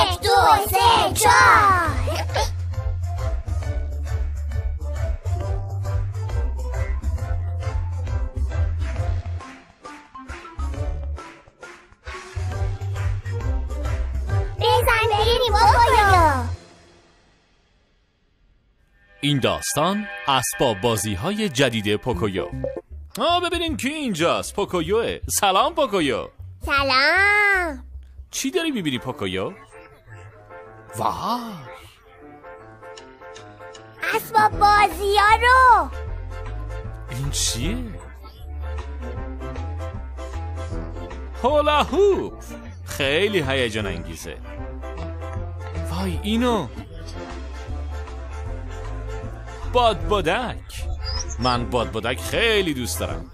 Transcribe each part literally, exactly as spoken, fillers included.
یک دو سه چهار. بزن بریم پوکویو. این داستان اسباب بازی های جدید پوکویو. آه ببینیم کی اینجاست. پوکویوه. سلام پوکویو. سلام. چی داری میبینی پوکویو؟ واه، اسباب بازی ها رو. این چیه؟ هولا هوپ. خیلی هیجان انگیزه. وای اینو بادبادک. من بادبادک خیلی دوست دارم.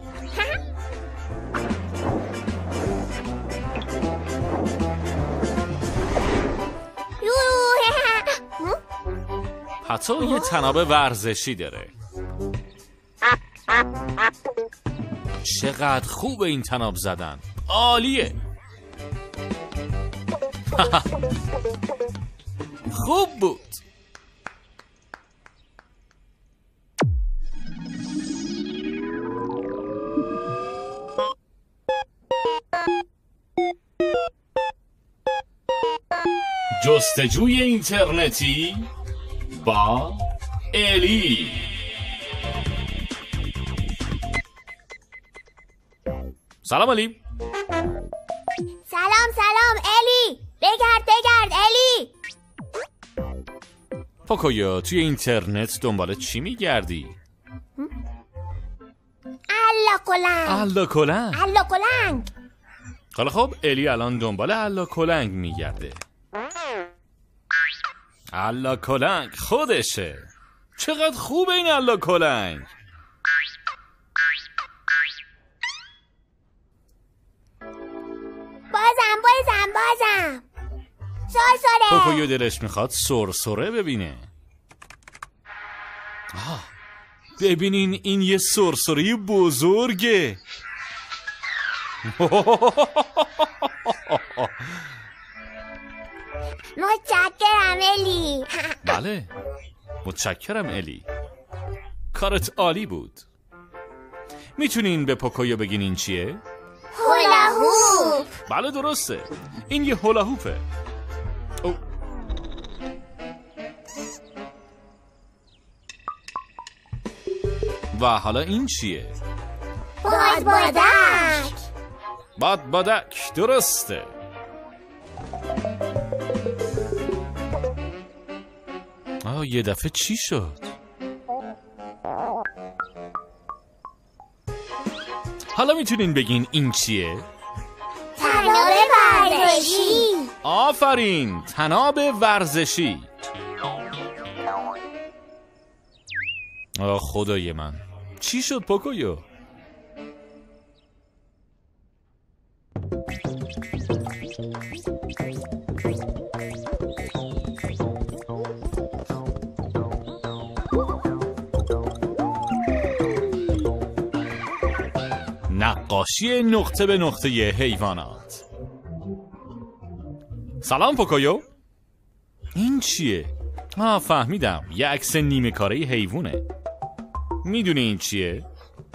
حتی یه طناب ورزشی داره. چقدر خوبه این طناب زدن. عالیه. خوب بود. جستجوی اینترنتی با الی. سلام الی. سلام سلام الی. بگرد بگرد الی. پوکویو توی اینترنت دنبال چی میگردی؟ الا کلنگ. الا کلنگ. الا کلنگ. حالا خب الی الان دنبال الا کلنگ میگرده. الا کلنگ خودشه. چقدر خوبه این الا کلنگ. بازم بازم بازم سرسره. پوکویو دلش میخواد سرسره ببینه. آه ببینین این یه سرسره بزرگه. متشکرم الی. بله متشکرم الی. کارت عالی بود. میتونین به پوکویو بگین این چیه؟ هولا هوپ. بله درسته. این یه هولا هوپه. او. و حالا این چیه؟ بادبادک. بادبادک درسته. آه یه دفعه چی شد؟ حالا میتونین بگین این چیه؟ طناب ورزشی. آفرین، طناب ورزشی. آه خدای من، چی شد پوکویو؟ نقاشی نقطه به نقطه حیوانات. سلام پوکویو. این چیه؟ آه فهمیدم، یه عکس نیمه کاره حیوونه. میدونی این چیه؟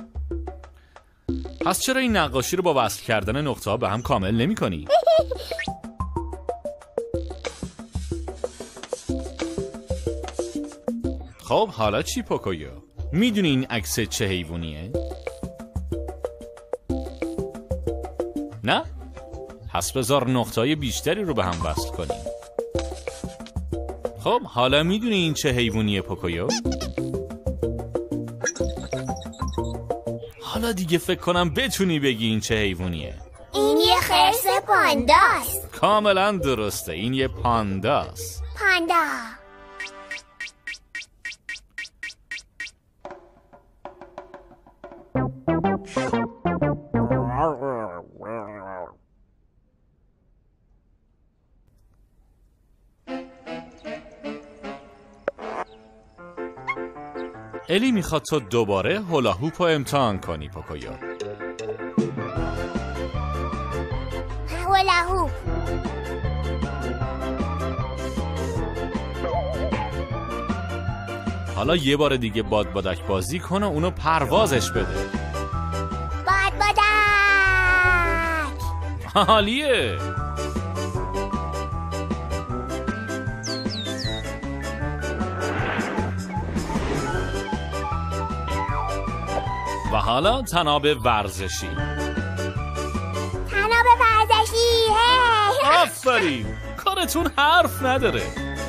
پس چرا این نقاشی رو با وصل کردن نقطه ها به هم کامل نمی کنی؟ خب حالا چی پوکویو؟ میدونی این عکس چه حیوانیه؟ نه؟ پس بذار نقطه‌های بیشتری رو به هم وصل کنیم. خب حالا میدونی این چه حیوانیه پوکویو؟ حالا دیگه فکر کنم بتونی بگی این چه حیوانیه. این یه خرس پانداست. کاملا درسته، این یه پانداست. پاندا. الی میخواد تو دوباره هولا هوپ رو امتحان کنی پوکویو. هولا هوپ. حالا یه بار دیگه باد بادک بازی کن و اونو پروازش بده. باد بادک. حالیه. و حالا تناب ورزشی. تناب ورزشی. هی. آفرین. کارتون حرف نداره.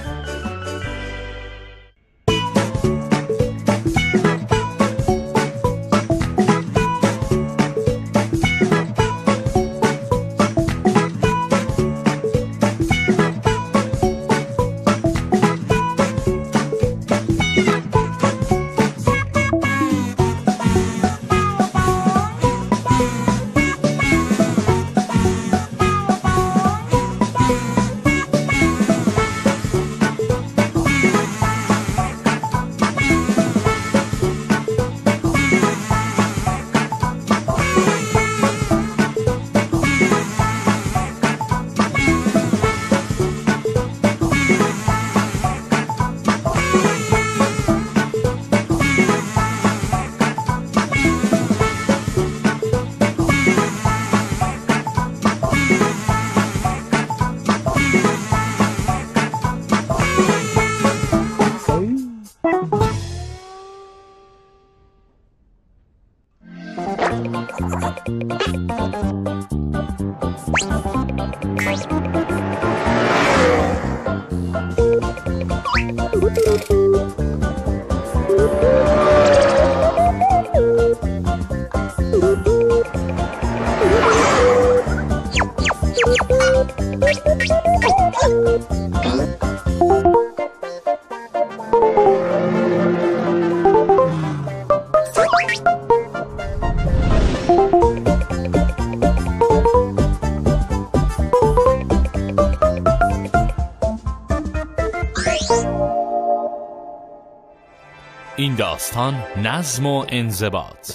این داستان نظم و انضباط.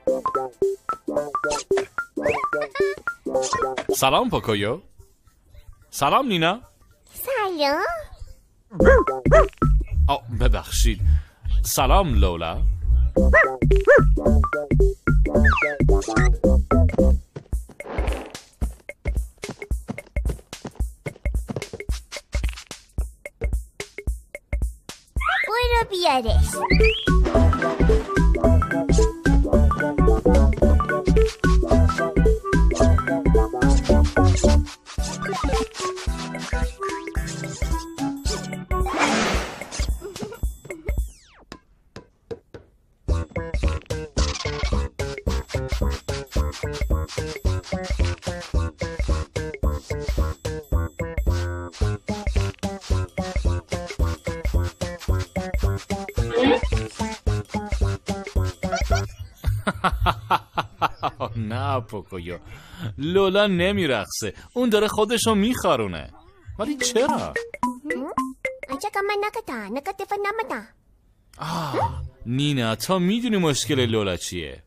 سلام پاکویو. سلام نینا. سلام. آه ببخشید. سلام لولا. برو بیارش. نه پوکویو، لولا نمیرقصه، اون داره خودشو میخارونه. ولی چرا؟ آجا من نکتا نکتا فنامتا. آه نینا، تا میدونی مشکل لولا چیه؟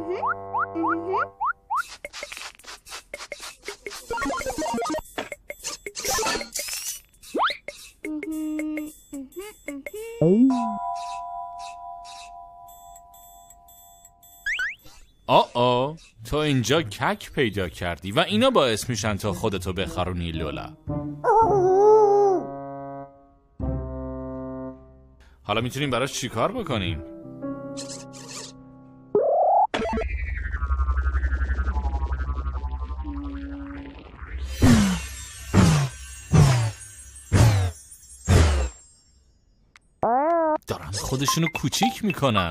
آه آه تو اینجا کک پیدا کردی و اینا باعث میشن تا خودتو بخارونی لولا. حالا میتونیم براش چی کار بکنیم؟ دارن خودشونو کوچیک میکنن.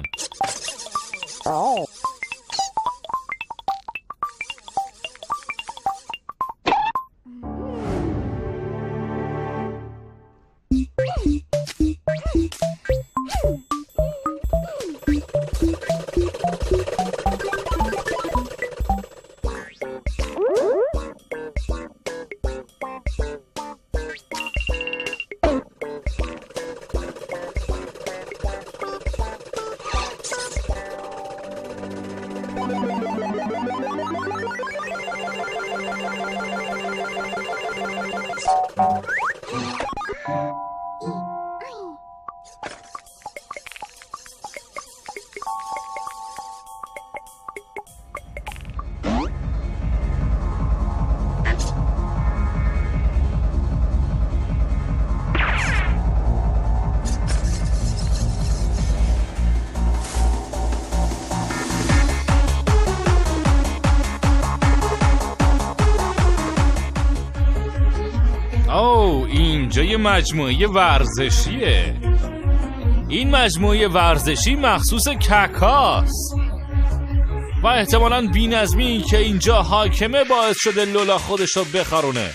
او اینجا یه مجموعه ورزشیه. این مجموعه ورزشی مخصوص ککاست و احتمالاً بی‌نظمی که اینجا حاکمه باعث شده لولا خودشو بخارونه.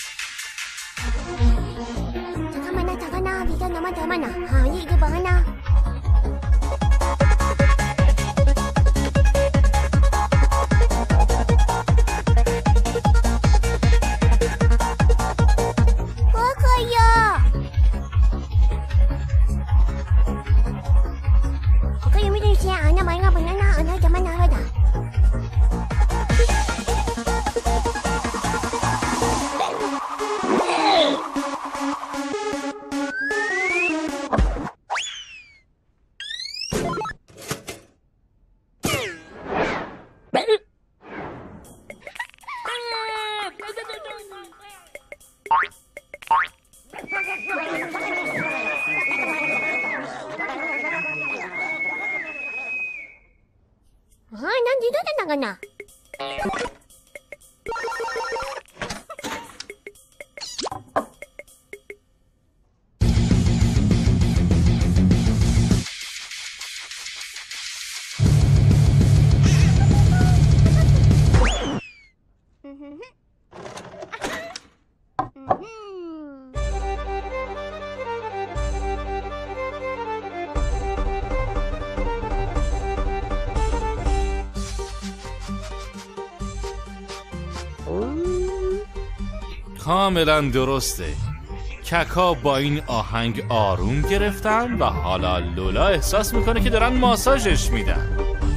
کاملا درسته. ککا با این آهنگ آروم گرفتن و حالا لولا احساس میکنه که دارن ماساژش میدن.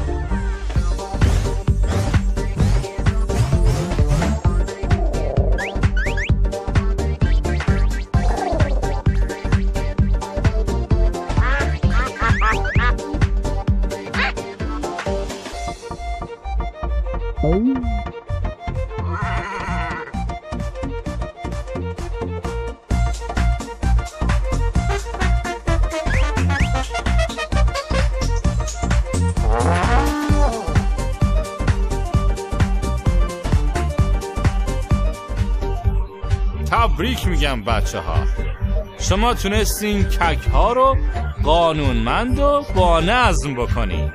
تبریک میگم بچه ها، شما تونستین کک ها رو قانونمند و با نظم بکنین.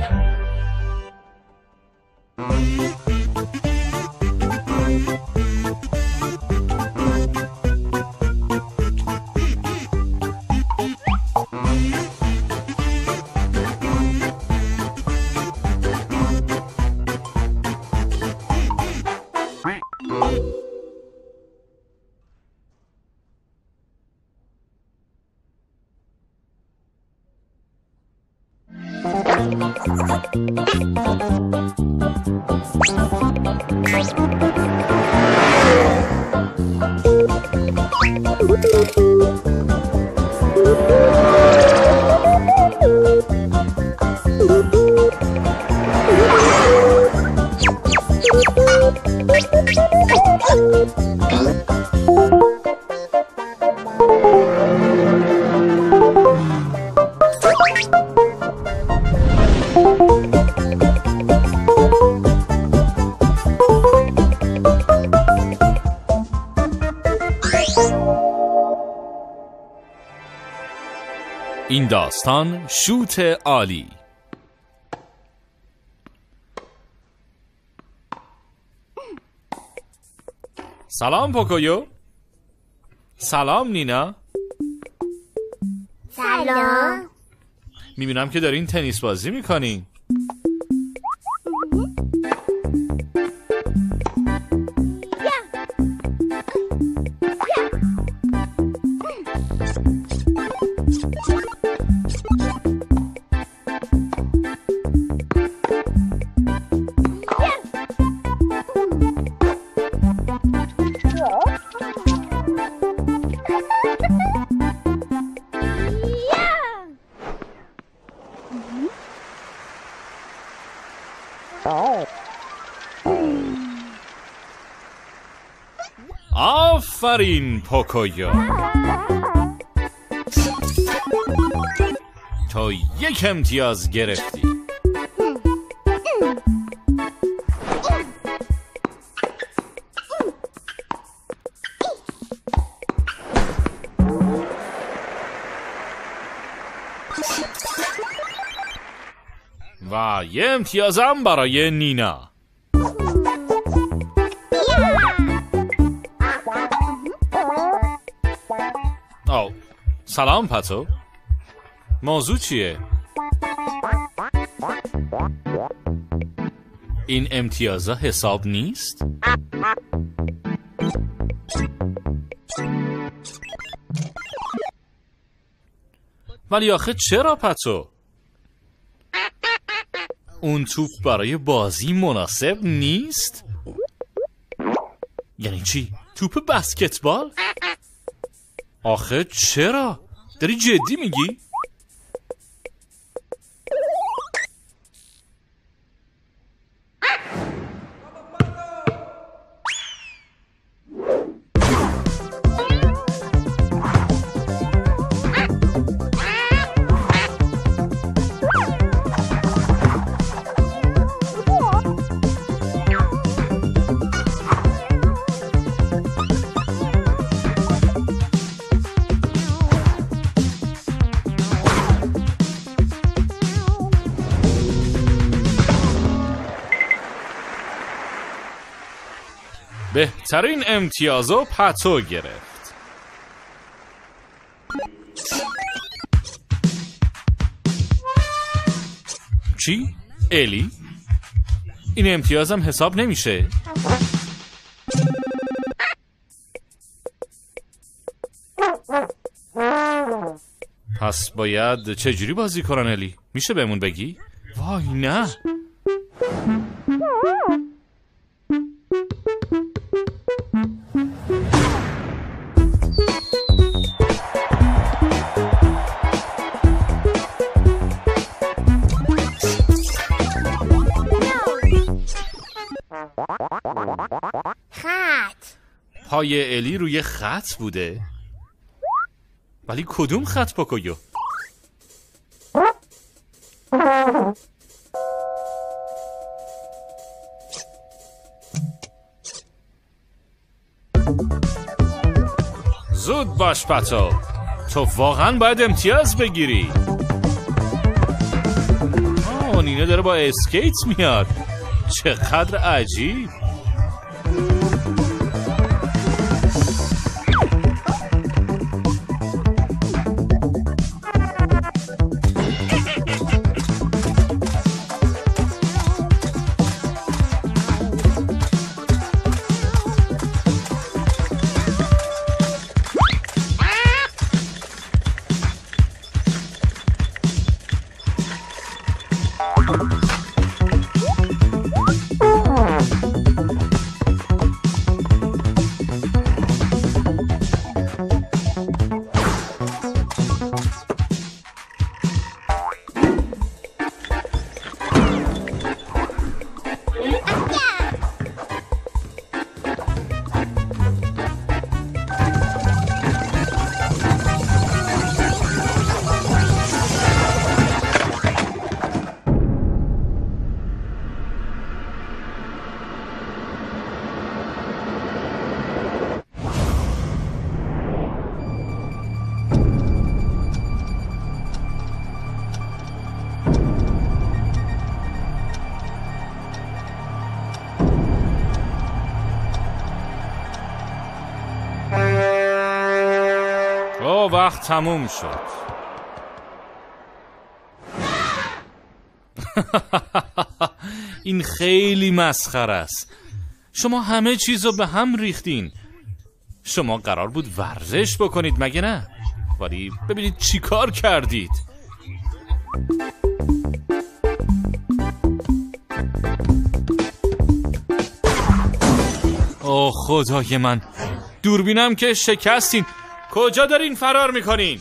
این داستان شوت عالی. سلام پوکویو. سلام نینا. سلام. میبینم که دارین تنیس بازی میکنین. آفرین پوکویو، تو یک امتیاز گرفتی. و یه امتیازم برای نینا. آو سلام پتو، موضوع چیه؟ این امتیازا حساب نیست؟ ولی آخه چرا پتو؟ اون توپ برای بازی مناسب نیست؟ یعنی چی؟ توپ بسکتبال؟ آخه چرا؟ داری جدی میگی؟ بهترین امتیازو پتو گرفت. چی؟ الی؟ این امتیازم حساب نمیشه؟ پس باید چجوری بازی کنن الی؟ میشه بهمون بگی؟ وای نه. خط. پای الی روی خط بوده؟ ولی کدوم خط پاکویو؟ زود باش پتو، تو واقعا باید امتیاز بگیری. آه نینا داره با اسکیت میاد، چقدر عجیب. وقت تموم شد. این خیلی مسخره است. شما همه چیزو به هم ریختین. شما قرار بود ورزش بکنید مگه نه؟ ولی ببینید چی کار کردید. اوه خدای من، دوربینم که شکستین. کجا دارین فرار میکنین؟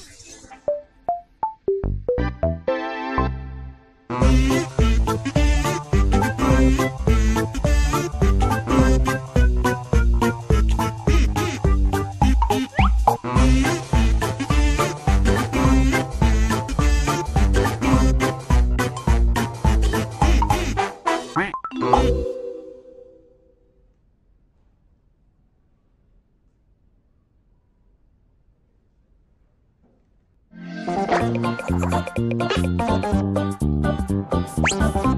Thank you.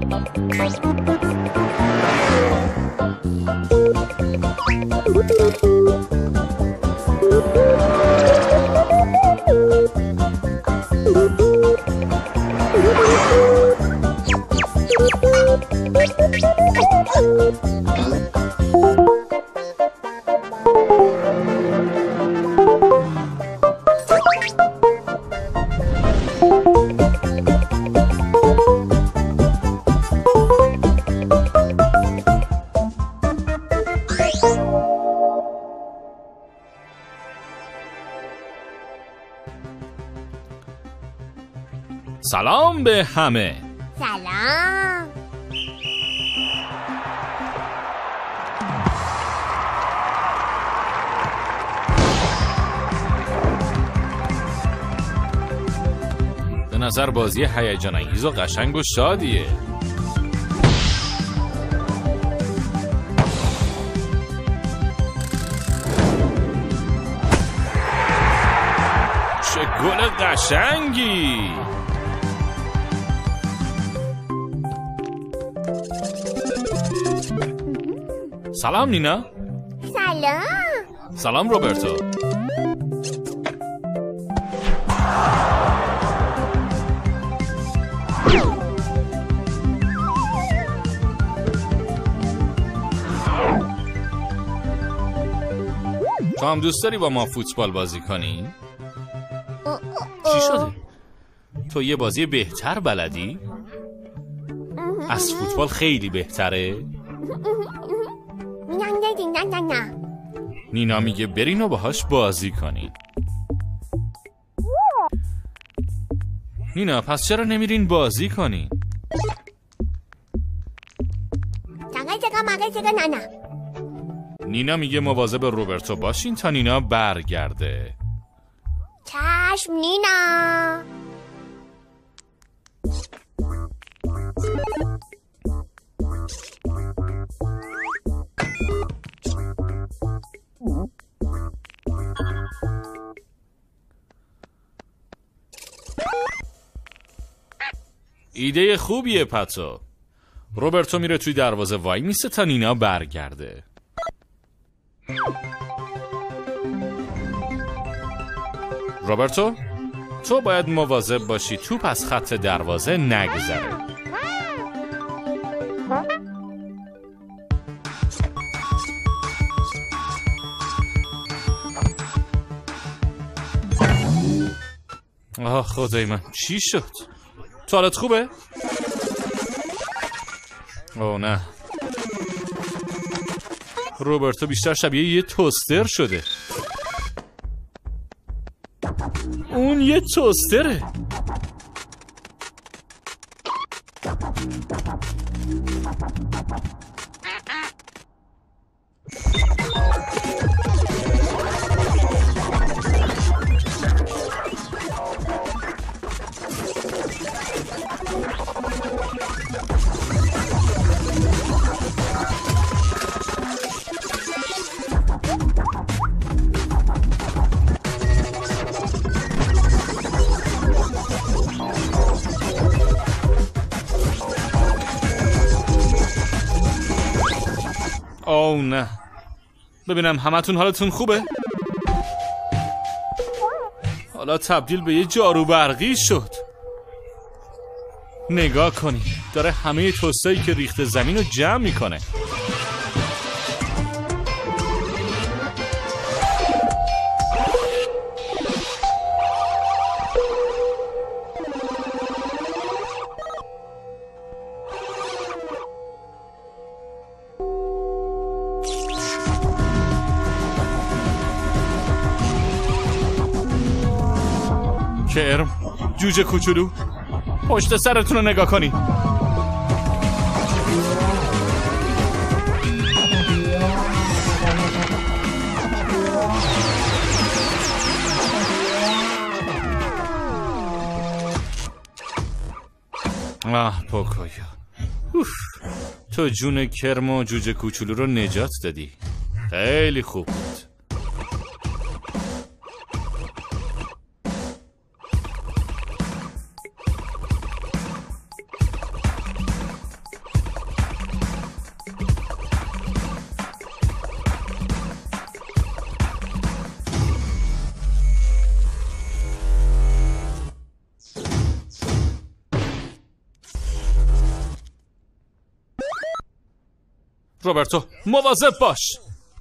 سلام به همه. سلام. به نظر بازی هیجان انگیز و قشنگ و شادیه. چه گل قشنگی! سلام نینا. سلام. سلام روبرتو. تو هم دوست داری با ما فوتبال بازی کنی؟ چی شده؟ تو یه بازی بهتر بلدی؟ از فوتبال خیلی بهتره؟ نه نه نه نه. نینا میگه برین و باهاش بازی کنین. نینا پس چرا نمیرین بازی کنین؟ چگه چگه مگه چگه نه نه. نینا میگه مواظب روبرتو باشین تا نینا برگرده. چشم نینا. ایده خوبیه پاتو. روبرتو میره توی دروازه وای میسته تا نینا برگرده. روبرتو تو باید مواظب باشی توپ از خط دروازه نگذره. آه خدای من چی شد؟ تو حالت خوبه؟ اوه نه، روبرتو بیشتر شبیه یه توستر شده. اون یه توستره. اوه نه، ببینم همتون حالتون خوبه؟ حالا تبدیل به یه جارو برقی شد. نگاه کنی داره همه توستایی که ریخته زمین رو جمع میکنه. کرم، جوجه کوچولو، پشت سرتون رو نگاه کنی. آه پوکویا، اوف. تو جون کرم و جوجه کوچولو رو نجات دادی. خیلی خوب بود. روبرتو مواظب باش.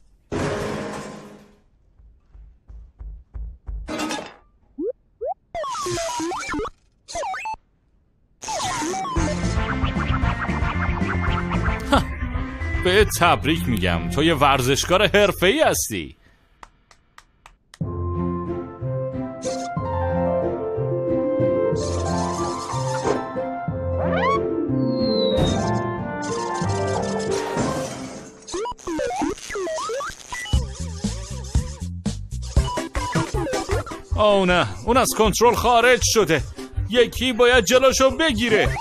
به تبریک میگم، تو یه ورزشکار حرفه‌ای هستی. آه نه، اون از کنترل خارج شده. یکی باید جلوشو بگیره.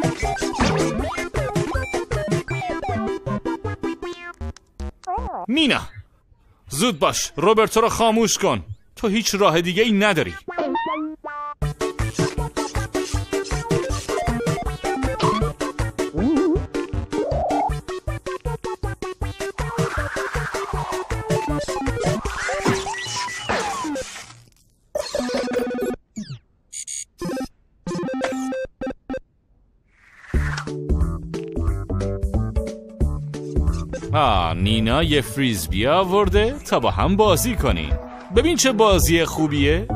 نینا زود باش، روبرتو رو خاموش کن. تو هیچ راه دیگه ای نداری. آه نینا یه فریزبی آورده تا با هم بازی کنین. ببین چه بازی خوبیه.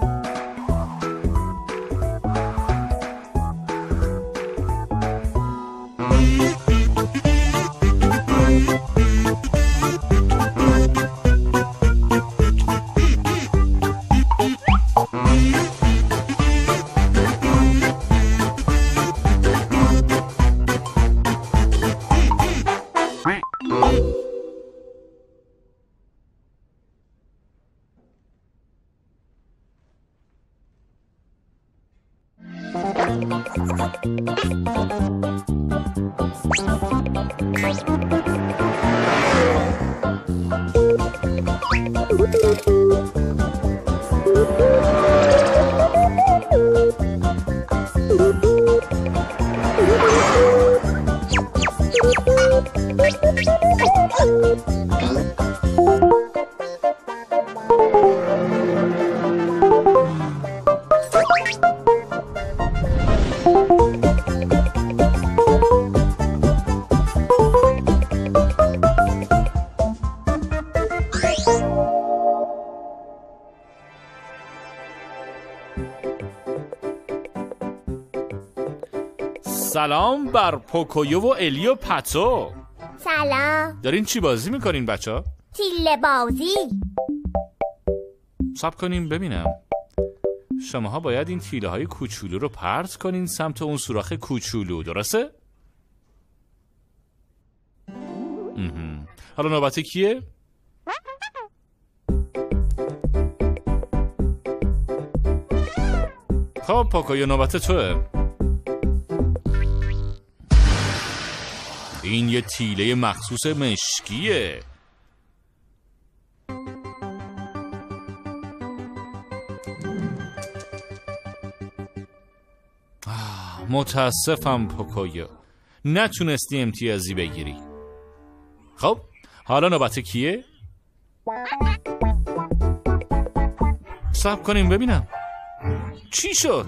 سلام بر پوکویو و الی و پاتو. سلام. دارین چی بازی میکنین بچه ها؟ تیله بازی. صبر کنیم ببینم. شماها باید این تیله های کوچولو رو پرت کنین سمت اون سوراخ کوچولو، درسته؟ امم. حالا نوبت کیه؟ خب پوکویو نوبت توه. این یه تیله مخصوص مشکیه. متاسفم پوکویو، نتونستی امتیازی بگیری. خب حالا نوبت کیه؟ صبر کنیم ببینم چی شد.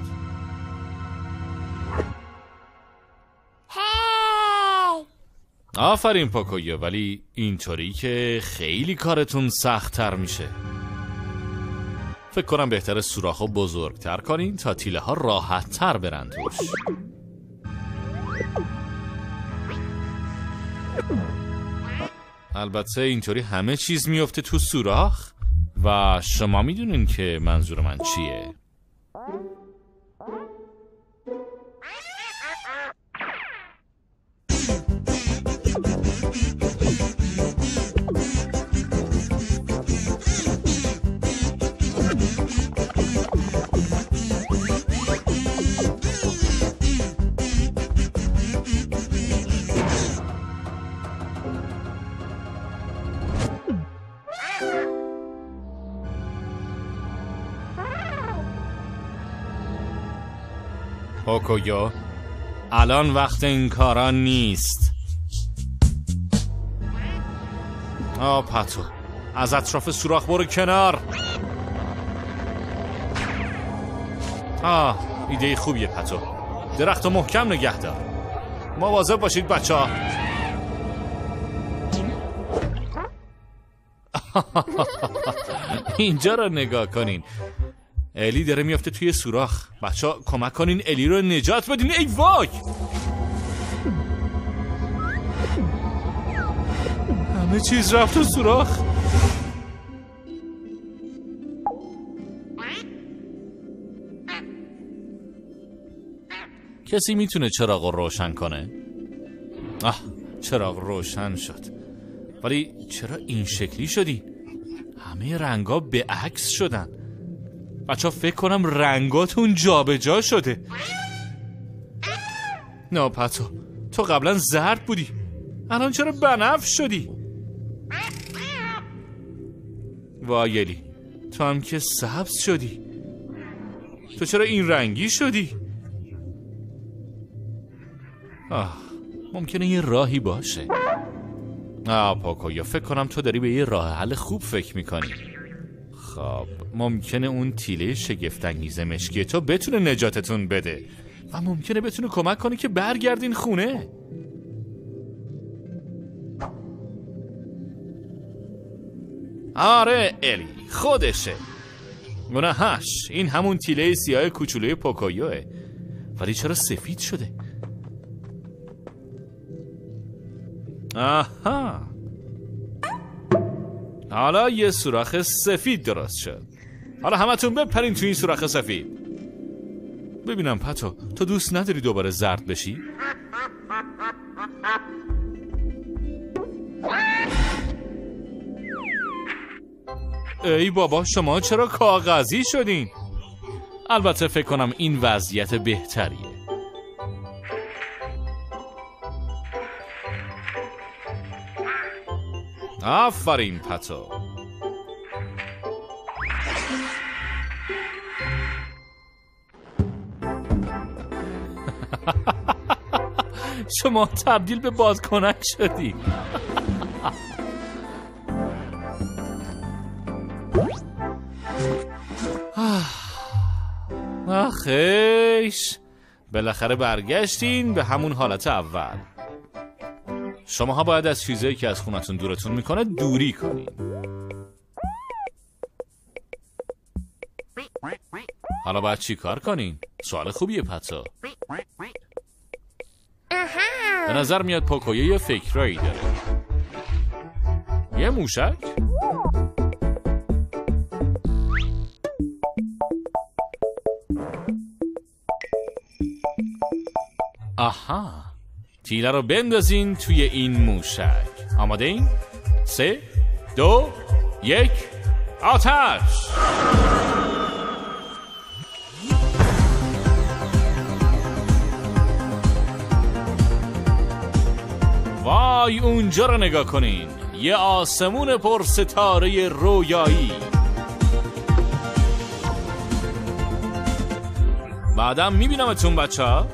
آفرین پوکویو، ولی اینطوری که خیلی کارتون سخت‌تر میشه. فکر کنم بهتره سوراخو بزرگتر کنین تا تیله ها راحت تر برن توش. البته اینطوری همه چیز میفته تو سوراخ و شما میدونین که منظور من چیه. پوکویو، الان وقت این کارا نیست. آه پاتو، از اطراف سوراخ برو کنار. آه ایده خوبیه پاتو، درختو محکم نگه دار. مواظب باشید بچه ها. اینجا رو نگاه کنین، الی داره میافته توی سوراخ. بچه ها کمک کنین الی رو نجات بدین. ای وای، همه چیز رفت تو سوراخ. کسی میتونه چراغ رو روشن کنه؟ آه، چراغ روشن شد. ولی چرا این شکلی شدی؟ همه رنگا به عکس شدن. بچه ها فکر کنم رنگاتون جا به جا شده. نه پتو، تو قبلا زرد بودی، الان چرا بنفش شدی؟ وای الی، تو هم که سبز شدی. تو چرا این رنگی شدی؟ آه، ممکنه یه راهی باشه. آه پوکویو، فکر کنم تو داری به یه راه حل خوب فکر میکنی. خب ممکنه اون تیله شگفت‌انگیز مشکی تو بتونه نجاتتون بده و ممکنه بتونه کمک کنه که برگردین خونه. آره الی، خودشه. گناهش این همون تیله سیاه کوچولوی پوکویوه. ولی چرا سفید شده؟ آها، حالا یه سوراخ سفید درست شد. حالا همتون بپرین تو این سوراخ سفید. ببینم پتو، تو دوست نداری دوباره زرد بشی؟ ای بابا، شما چرا کاغذی شدین؟ البته فکر کنم این وضعیت بهتریه. آفرین پتو. شما تبدیل به بادکنک شدی. آخیش، بالاخره برگشتین به همون حالت اول. شماها باید از چیزایی که از خونتون دورتون میکنه دوری کنین. حالا باید چی کار کنین؟ سوال خوبیه پتو. به نظر میاد پوکویو یه فکرایی داره. یه موشک؟ آها، تیله رو بندازین توی این موشک. آماده این؟ سه، دو، یک، آتش! وای، اونجا رو نگاه کنین، یه آسمون پر ستاره رویایی. بعدم میبینمتون بچه ها.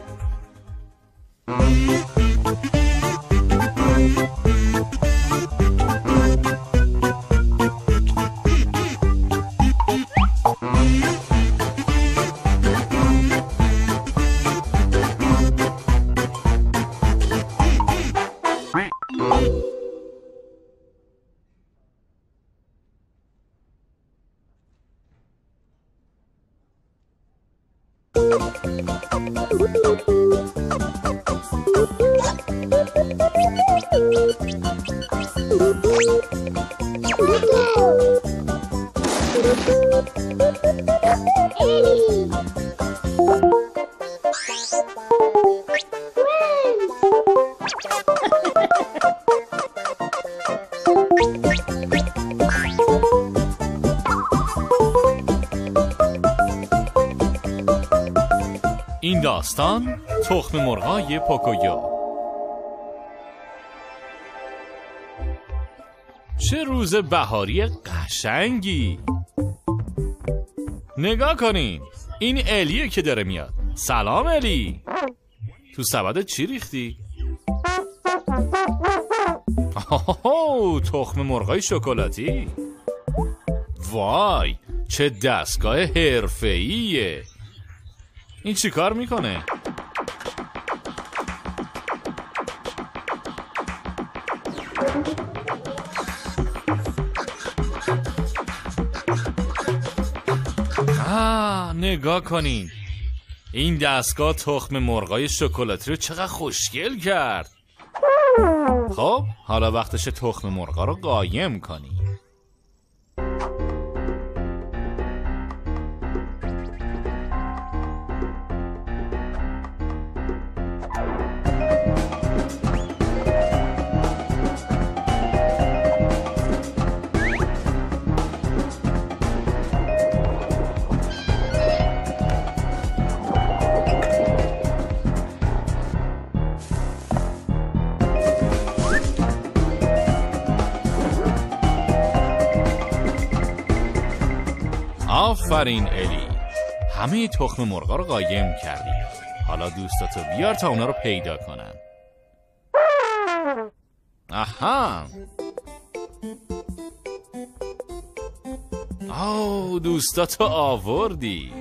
این داستان تخم مرغای پوکویو. چه روز بهاری قشنگی. نگاه کنین، این الیه که داره میاد. سلام الی، تو سبدت چی ریختی؟ آهو، تخم مرغای شکلاتی. وای، چه دستگاه حرفه‌ایه. این چی کار میکنه؟ آه نگاه کنین، این دستگاه تخم مرغای شکلاتی رو چقدر خوشگل کرد. خب حالا وقتش تخم مرغا رو قایم کنی. آفرین الی، همه تخم مرغا رو قایم کردی. حالا دوستاتو بیار تا اونا رو پیدا کنن. آها، آو دوستاتو آوردی.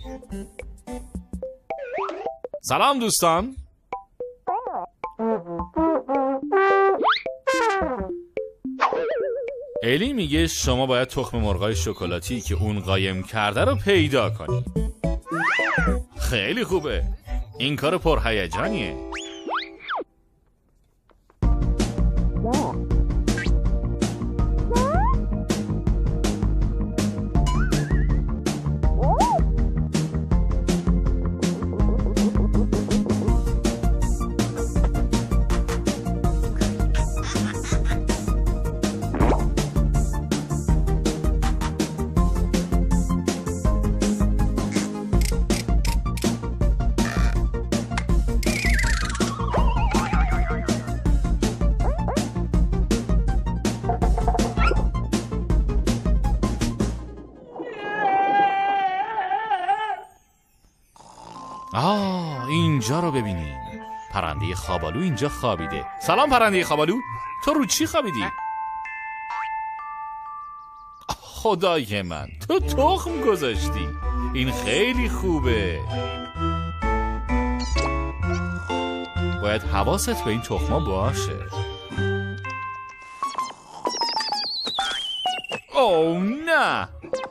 سلام دوستان. الی میگه شما باید تخم مرغای شکلاتی که اون قایم کرده رو پیدا کنی. خیلی خوبه، این کار پرهیجانیه. آه اینجا رو ببینین، پرنده خوابالو اینجا خوابیده. سلام پرنده خوابالو، تو رو چی خوابیدی؟ خدای من، تو تخم گذاشتی. این خیلی خوبه. باید حواست به این تخما باشه. اوه نه،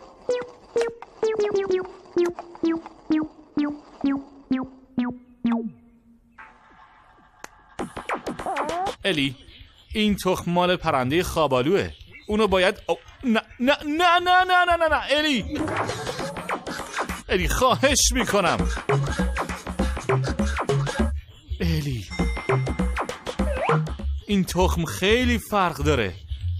الی این تخم مال پرنده خوابالوه. اونو باید او... نه نه نه نه نه نه نه نه الی الی خواهش میکنم. الی این تخم خیلی فرق داره.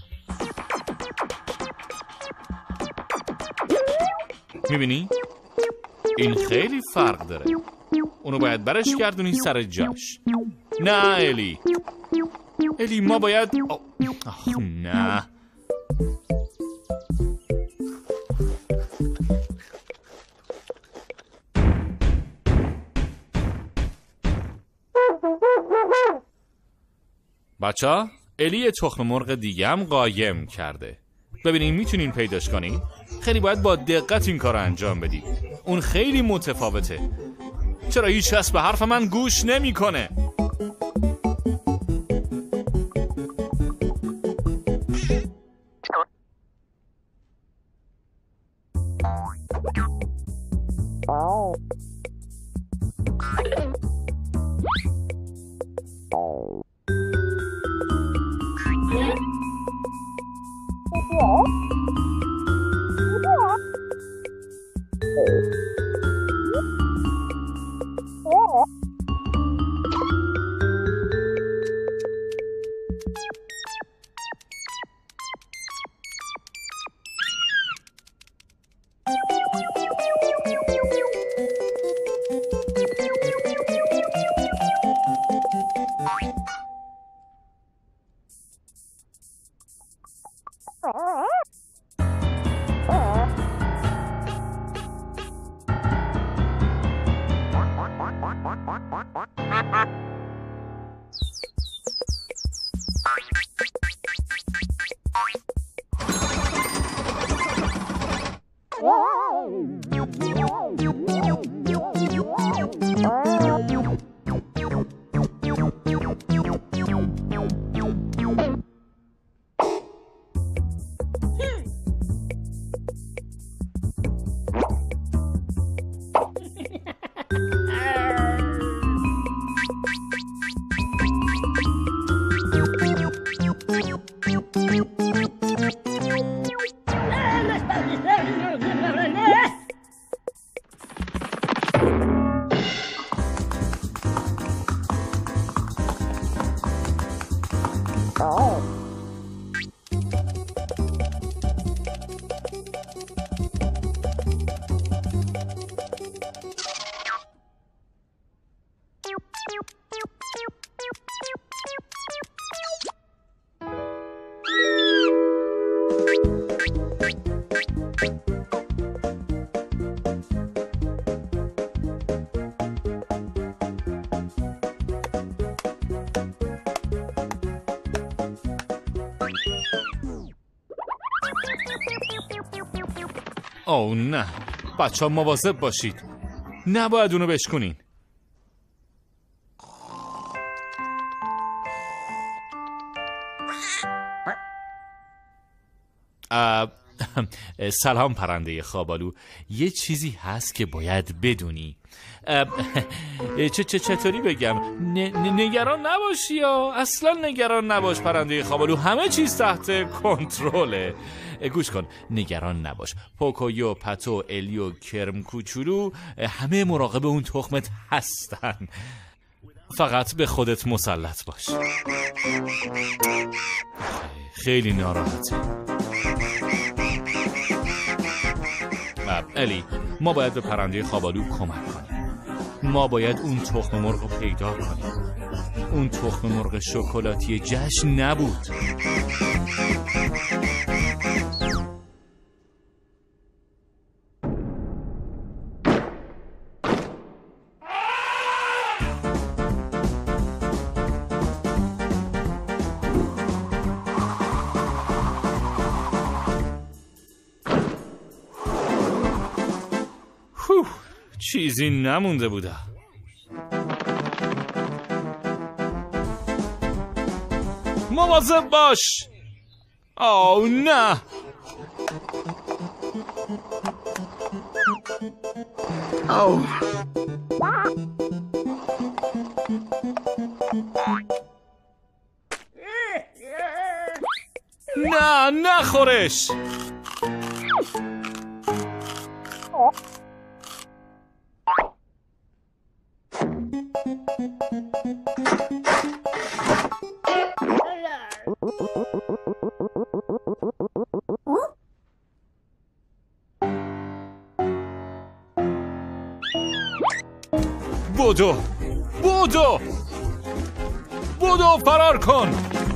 میبینی؟ این خیلی فرق داره. اونو باید برش گردونی سر جاش. نه الی الی ما باید آخ نه. بچه ها، الی تخم مرغ دیگه هم قایم کرده. ببینین میتونین پیداش کنین. خیلی باید با دقت این کار رو انجام بدی. اون خیلی متفاوته. چرا هیچ کس به حرف من گوش نمیکنه؟ آه نه، بچه ها مواظب باشید، نباید اونو بشکنین. سلام پرنده خوابالو، یه چیزی هست که باید بدونی. چه چه چطوری بگم؟ نگران نباشی یا اصلا نگران نباش پرنده خوابالو، همه چیز تحت کنترله. گوش کن، نگران نباش، پوکویو، پتو، الیو، کرم کوچولو همه مراقب اون تخمت هستن، فقط به خودت مسلط باش. خیلی ناراحته. الی، ما باید به پرنده خوابالو کمک کنیم. ما باید اون تخم مرغ رو پیدا کنیم. اون تخم مرغ شکلاتی جشن نبود. چیزی نمونده بوده. مواظب باش. آو نه. آو نه، نخورش. بودو بودو بودو فرار کن.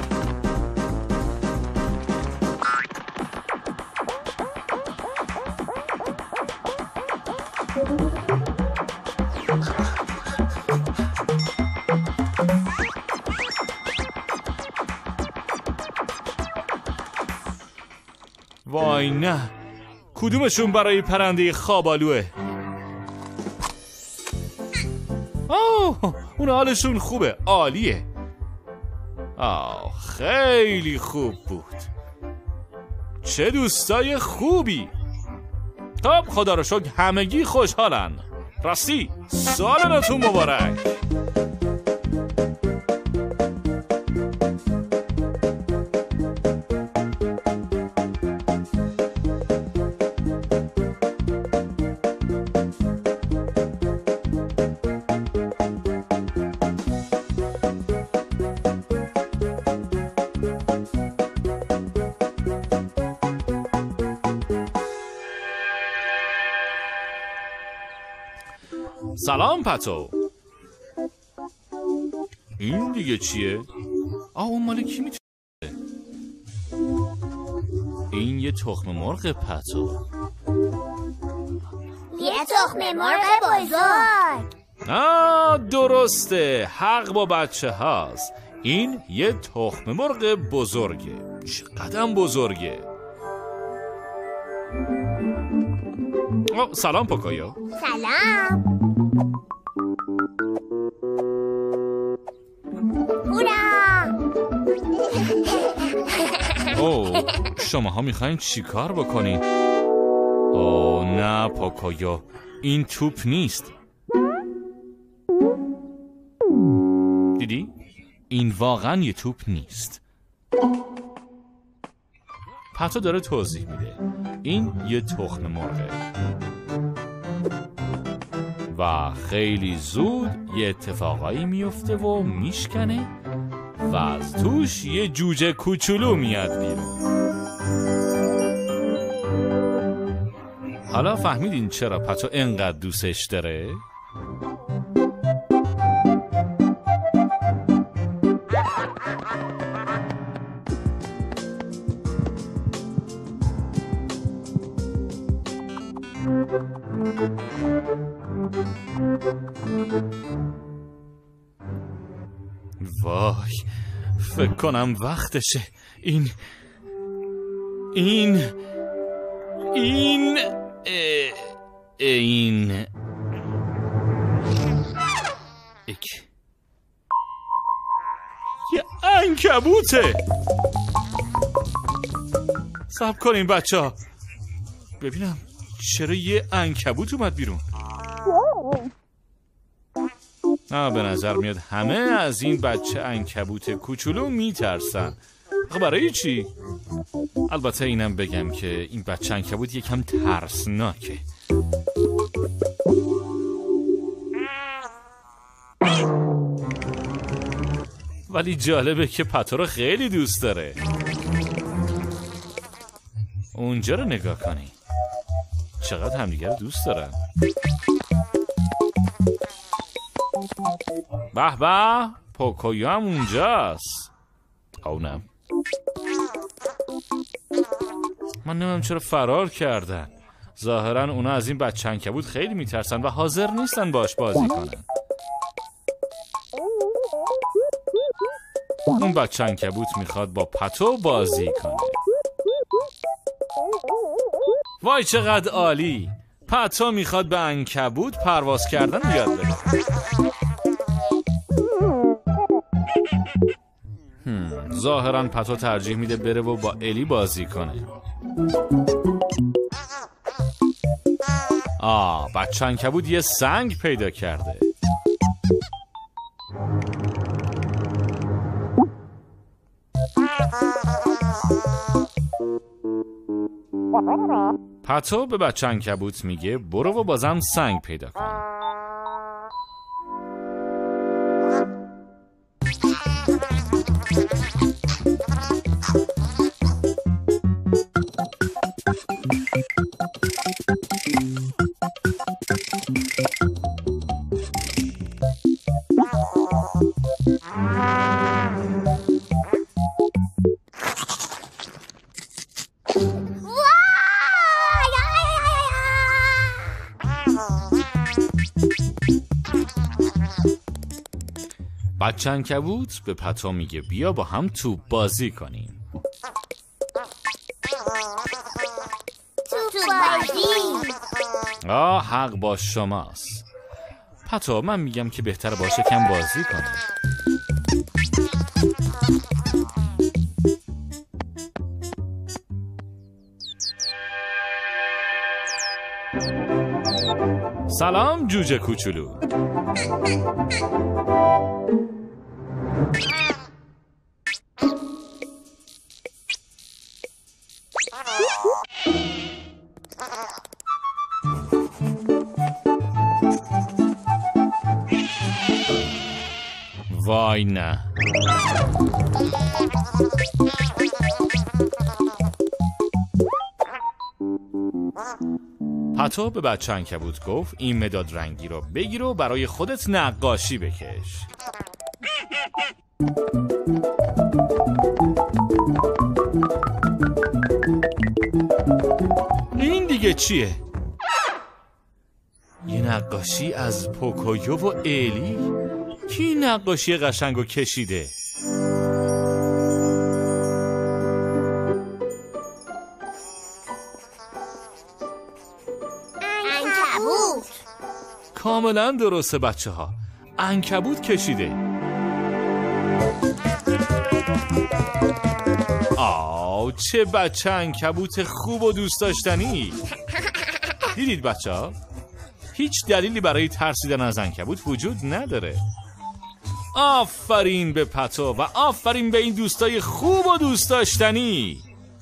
وای نه، کدومشون برای پرنده خوابالوه؟ آه، اون حالشون خوبه، عالیه. آه، خیلی خوب بود. چه دوستای خوبی. خب خدا رو شکر همگی خوشحالن. راستی سال نوتون مبارک. سلام پتو. این دیگه چیه؟ آه، اون مال کی میتونه؟ این یه تخم مرغ پتو. یه تخم مرغ بزرگ. آه درسته، حق با بچه هاست. این یه تخم مرغ بزرگه. چقدر بزرگه. آه سلام پوکویو. سلام. هورا. اوه، شماها میخواین چی کار بکنین؟ اوه نه پوکویو، این توپ نیست. دیدی؟ این واقعا یه توپ نیست. پتو داره توضیح میده. این یه تخم مرغه و خیلی زود یه اتفاقایی میفته و میشکنه و از توش یه جوجه کوچولو میاد بیرون. حالا فهمیدین چرا پتو انقدر دوستش داره؟ وای، فکر کنم وقتشه. این این این این اک یه عنکبوته. صبر کنین بچه ها ببینم چرا یه عنکبوت اومد بیرون. آه به نظر میاد همه از این بچه عنکبوت کوچولو میترسن. خب برای چی؟ البته اینم بگم که این بچه عنکبوت یکم ترسناکه. ولی جالبه که پتو رو خیلی دوست داره. اونجا رو نگاه کنی چقدر همدیگر رو دوست دارن. به به پوکویو هم اونجاست. اونم من نمیم چرا فرار کردن. ظاهرا اونا از این بچه عنکبوت خیلی میترسن و حاضر نیستن باش بازی کنن. اون بچه عنکبوت میخواد با پتو بازی کنه. وای چقدر عالی. پتو میخواد به عنکبوت پرواز کردن یاد بده. ظاهرا پتو ترجیح میده بره و با الی بازی کنه. آه بچه عنکبوت یه سنگ پیدا کرده. پتو به بچه عنکبوت میگه برو و بازم سنگ پیدا کن. بچه عنکبوت به پتو میگه بیا با هم توپ بازی کنیم. توپ بازی. آه حق با شماست. پتو من میگم که بهتر باشه کم بازی کنیم. سلام جوجه کوچولو. وای نه. پتو به بچه عنکبوت گفت این مداد رنگی رو بگیر و برای خودت نقاشی بکش. این دیگه چیه؟ یه نقاشی از پوکویو و الی؟ کی نقاشی قشنگو کشیده؟ عنکبوت. کاملا درسته بچه ها. عنکبوت کشیده. آو چه بچه عنکبوت خوب و دوست داشتنی. دیدید بچه ها؟ هیچ دلیلی برای ترسیدن از عنکبوت وجود نداره. آفرین به پتو و آفرین به این دوستای خوب و دوست داشتنی.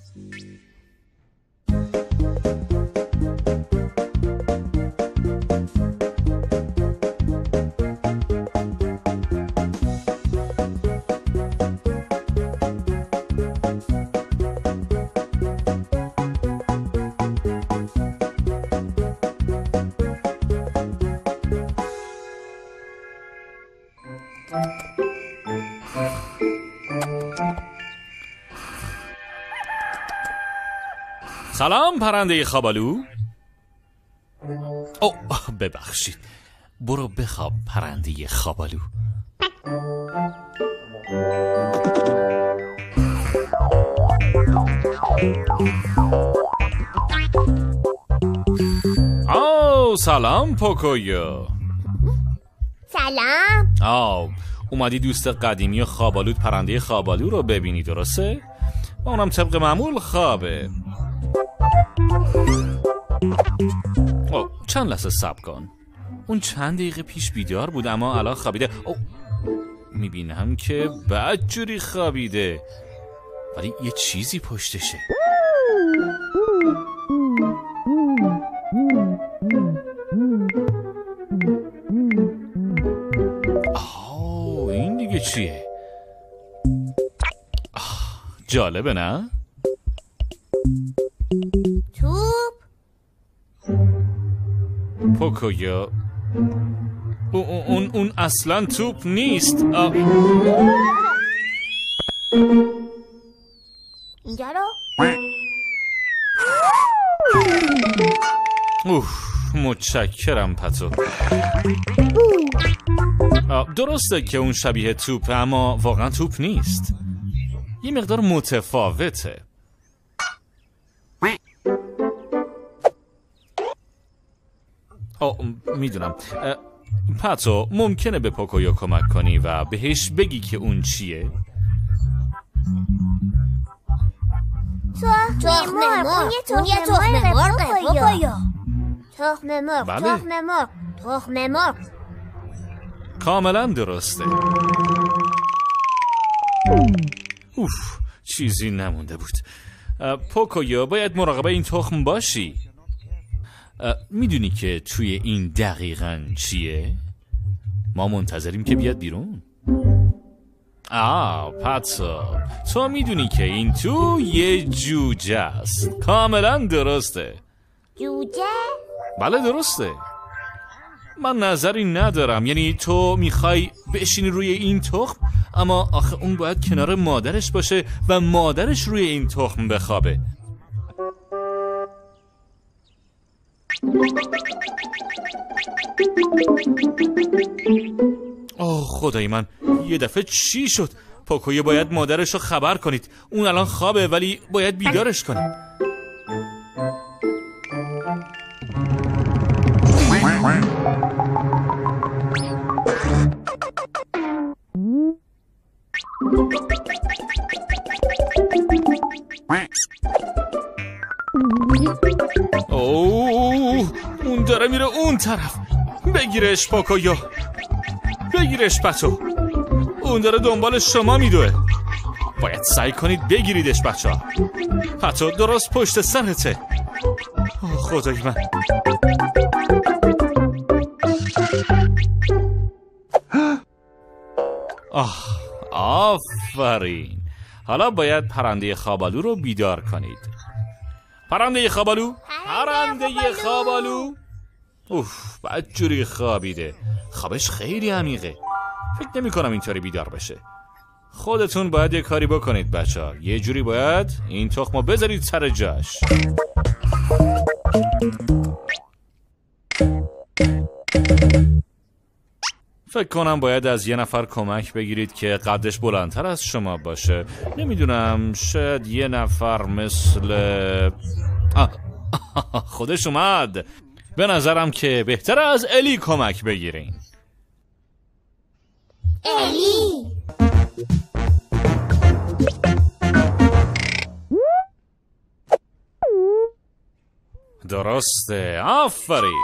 سلام پرنده خوابالو. او ببخشید. برو بخواب پرنده خوابالو. او سلام پوکویو. سلام. آه اومدی دوست قدیمی خوابالود پرنده خوابالو رو ببینی درسته؟ و اونم طبق معمول خوابه. او چند لحظه صبر کن. اون چند دقیقه پیش بیدار بود اما الان خوابیده. او میبینم که بدجوری خوابیده ولی یه چیزی پشتشه. آه این دیگه چیه؟ آه جالبه نه؟ توپ. پوکویو اون اون اون اصلا توپ نیست. اینجا رو. اوه متشکرم پتو. درسته که اون شبیه توپه اما واقعا توپ نیست. یه مقدار متفاوته. آه میدونم. پتو ممکنه به پوکویو کمک کنی و بهش بگی که اون چیه؟ تخم مرغ. اون یه تخم مرغ پوکویو. تخم مرغ. بله. تخم مرغ. تخم مرغ. کاملا درسته. اوف چیزی نمونده بود. پوکویو باید مراقب این تخم باشی. میدونی که توی این دقیقاً چیه؟ ما منتظریم که بیاد بیرون. آه پتو تو میدونی که این تو یه جوجه است. کاملا درسته. جوجه؟ بله درسته. من نظری ندارم. یعنی تو میخوای بشینی روی این تخم اما آخه اون باید کنار مادرش باشه و مادرش روی این تخم بخوابه. اوه خدای من یه دفعه چی شد؟ پوکویو باید مادرش رو خبر کنید. اون الان خوابه ولی باید بیدارش کنید. اوه اون داره میره اون طرف. بگیرش پوکویو. بگیرش پتو. اون داره دنبال شما میدوه. باید سعی کنید بگیریدش بچه ها. پتو درست پشت سرته. اوه خدای من. آه آفرین. حالا باید پرنده خوابالو رو بیدار کنید. پرنده خوابالو. پرنده خوابالو. اوف بدجوری خوابیده. خوابش خیلی عمیقه. فکر نمی کنم اینطوری بیدار بشه. خودتون باید یه کاری بکنید بچه ها. یه جوری باید این تخمو بذارید سر جاش. فکر کنم باید از یه نفر کمک بگیرید که قدش بلندتر از شما باشه. نمیدونم شاید یه نفر مثل آه. خودش اومد. به نظرم که بهتر از الی کمک بگیرین. الی. درسته آفرین.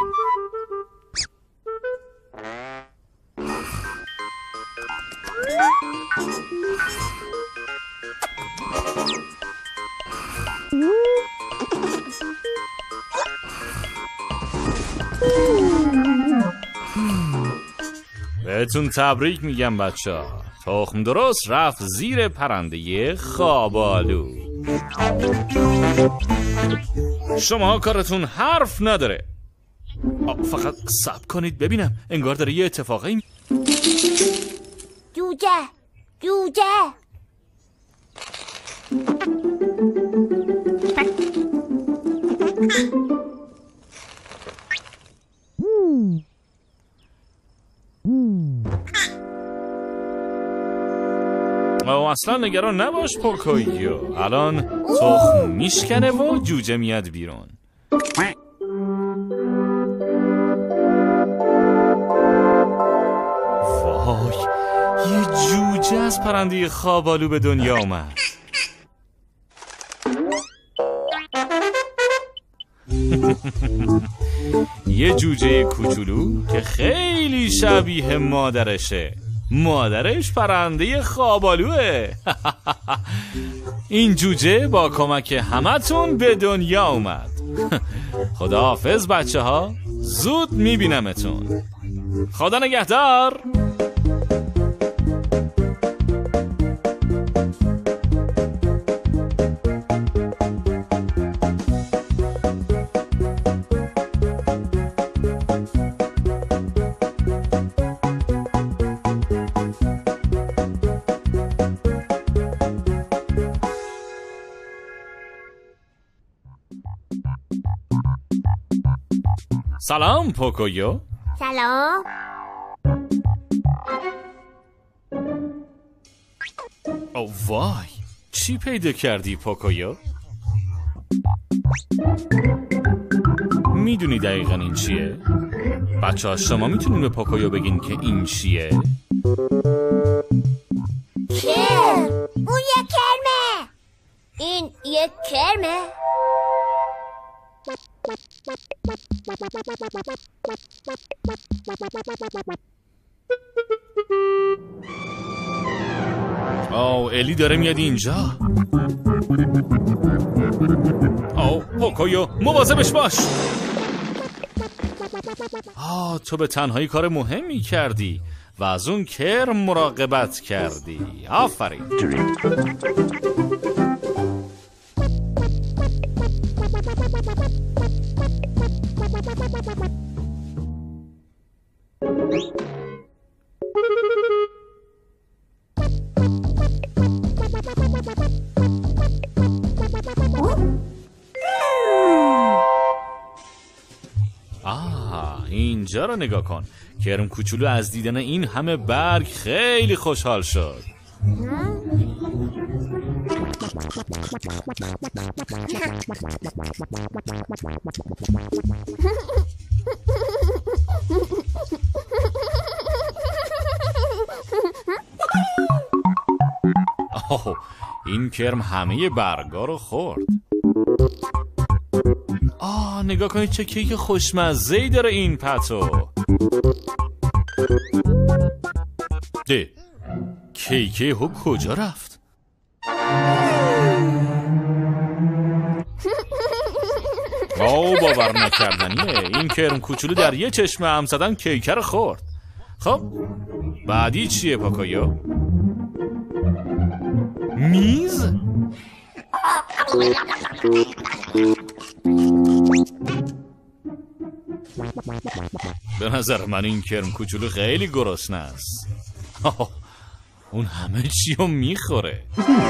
بهتون تبریک میگم بچه ها. تخم درست رفت زیر پرنده خوابالو. شما کارتون حرف نداره. فقط صبر کنید ببینم. انگار داره یه اتفاقی. جوجه. جوجه. او اصلا نگران نباش پوکویو. الان تخم میشکنه و جوجه میاد بیرون. وای، یه جوجه از پرنده خوابالو به دنیا اومد. یه جوجه کوچولو که خیلی شبیه مادرشه. مادرش پرنده خوابالوه. این جوجه با کمک همتون به دنیا اومد. خداحافظ بچه ها، زود میبینمتون. خدا نگهدار. سلام پوکویو. سلام. او وای، چی پیدا کردی پوکویو؟ میدونی دقیقا این چیه؟ بچه ها شما میتونین به پوکویو بگین که این چیه؟ کرم. اون یک کرمه. این یک کرمه. آو الی داره میاد اینجا. آو پوکویو مواظبش باش. آه تو به تنهایی کار مهمی کردی و از اون کرم مراقبت کردی. آفرین. آه اینجا رو نگاه کن. کرم کوچولو از دیدن این همه برگ خیلی خوشحال شد. آه این کرم همه برگا رو خورد. آه نگاه کنید چه کیک خوشمزه‌ای داره این پتو. ده کیک هو کجا رفت؟ آه باور نکردنیه. این کرم کوچولو در یه چشمه هم زدن کیک رو خورد. خب بعدی چیه پوکویو؟ میز؟ به نظر من این کرم کوچولو خیلی گرسنه است. اون همه چی رو میخوره.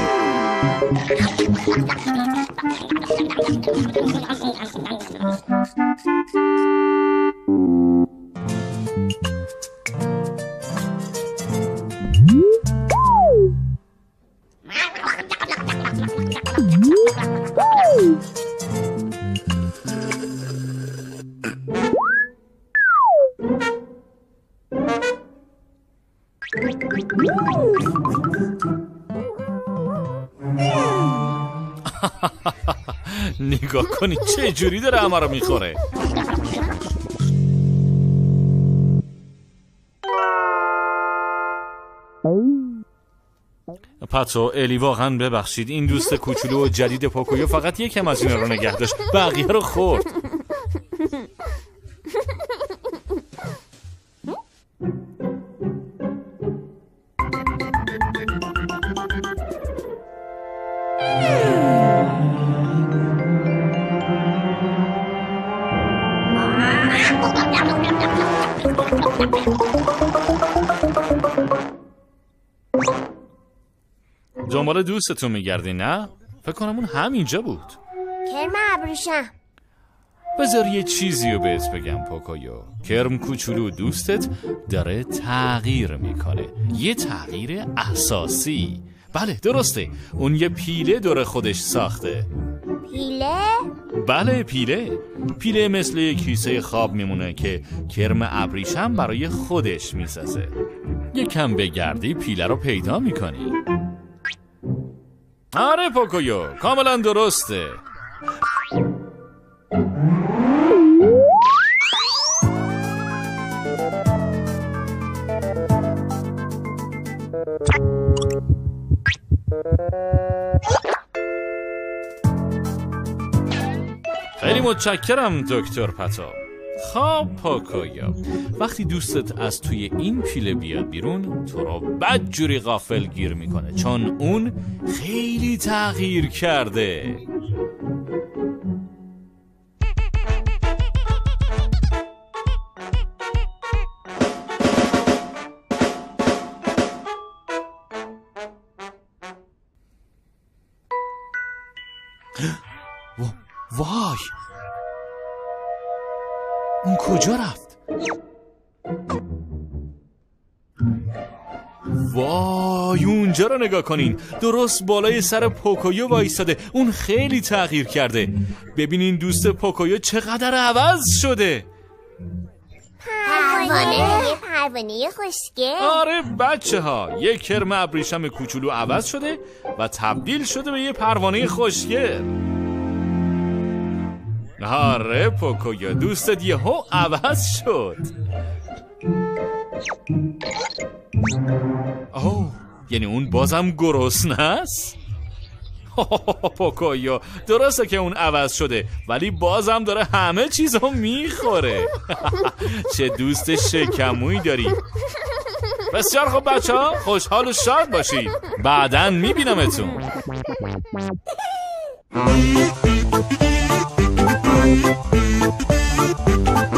نگاه کنید چه جوری داره همه رو میخوره. پاتو الی واقعا ببخشید. این دوست کوچولو و جدید پوکویو فقط یکم از اینا رو نگه داشت، بقیه رو خورد. دنبال دوستتون میگردی نه؟ فکر کنم اون همینجا بود. کرم ابریشم. بذار یه چیزی رو بهت بگم پوکویو. کرم کوچولو دوستت داره تغییر میکنه، یه تغییر اساسی. بله درسته، اون یه پیله دور خودش ساخته. پیله؟ بله پیله. پیله مثل یک کیسه خواب میمونه که کرم ابریشم برای خودش میسازه. یکم بگردی پیله رو پیدا میکنی. آره پوکویو، کاملا درسته. خیلی متشکرم دکتر پتا. خب پوکویو، وقتی دوستت از توی این پیله بیاد بیرون تو رو بدجوری غافل گیر میکنه، چون اون خیلی تغییر کرده. وای، اون کجا رفت؟ وای، اونجا رو نگاه کنین، درست بالای سر پوکویو وایساده. اون خیلی تغییر کرده. ببینین دوست پوکویو چقدر عوض شده. پروانه پروانه خوشگل. آره بچه ها، یک کرم ابریشم کوچولو عوض شده و تبدیل شده به یه پروانه خوشگل. آره پوکویو، دوستت یهو عوض شد. اوه، یعنی اون بازم گرسنه است؟ پوکویو، درسته که اون عوض شده ولی بازم داره همه چیزو میخوره. چه دوست شکمویی داری. بسیار خب بچه ها، خوشحال و شاد باشید. بعداً میبینمتون. Thank you.